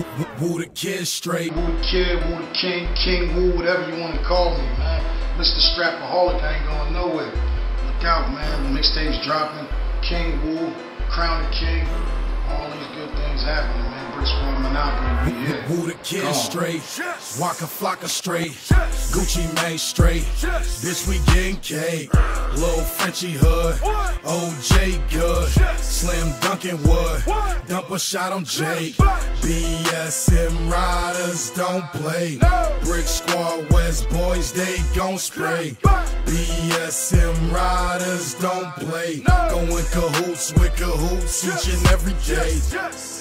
Woo the kid straight. Woo the kid, woo the king, king woo, whatever you want to call me, man. Mr. Strapaholic, I ain't going nowhere. Look out, man. The mixtape's dropping. King Woo, Crown the King. All these good things happening, man. Bricks for a monopoly. Yeah. Woo the kid straight. Waka Flocka straight. Gucci Mane straight. Bitch, we getting cake. Lil Frenchy hood. OJ good. Slim Duncan wood. Dump a shot on Jake. BSM riders don't play. Brick Squad West boys, they gon' spray. BSM riders don't play. Go in cahoots with cahoots each and every day.